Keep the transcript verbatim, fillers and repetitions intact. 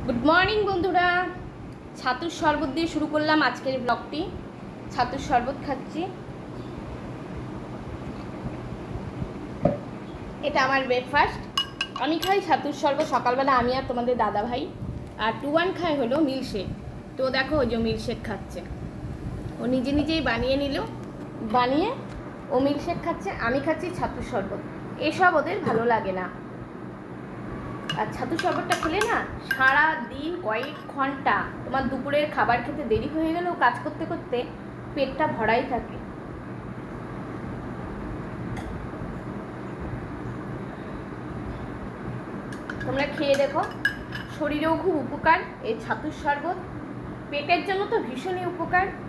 Good morning বন্ধুরা, ছাতুর শরবত দিয়ে শুরু করলাম আজকের ব্লগটি। ছাতুর শরবত খাচ্ছি, এটা আমার ব্রেকফাস্ট। আমি খাই ছাতুর শরবত সকালবেলা, আমি আর তোমাদের দাদা ভাই। আর টু ওয়ান খাই হলো মিল্কশেক। তো দেখো ওই যে মিল্কশেক খাচ্ছে, ও নিজে নিজেই বানিয়ে নিল, বানিয়ে ও মিল্কশেক খাচ্ছে, আমি খাচ্ছি ছাতুর শরবত। এসব ওদের ভালো লাগে না। আর ছাতুর শরবতটা খেলে না সারা দিন কয়েক ঘন্টা তোমার দুপুরের খাবার খেতে দেরি হয়ে গেলেও কাজ করতে করতে পেটটা ভরাই থাকে। তোমরা খেয়ে দেখো, শরীরেও খুব উপকার এই ছাতুর শরবত, পেটের জন্য তো ভীষণই উপকার।